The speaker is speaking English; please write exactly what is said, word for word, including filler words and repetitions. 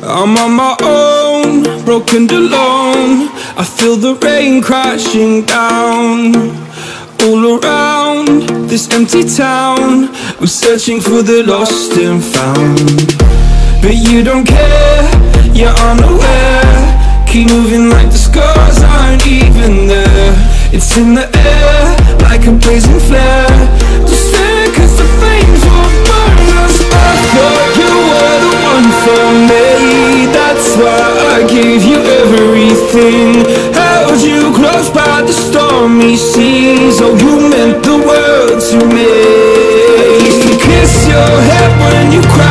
I'm on my own, broken and alone. I feel the rain crashing down all around this empty town. I'm searching for the lost and found, but you don't care, you're unaware. Keep moving like the scars aren't even there. It's in the air, like a blazing flare. Just stare cause the flames will burn us. I thought you were the one for me, that's why I gave you everything. Held you close by the stormy seas. Oh, you meant the world to me. I used to kiss your head when you cried.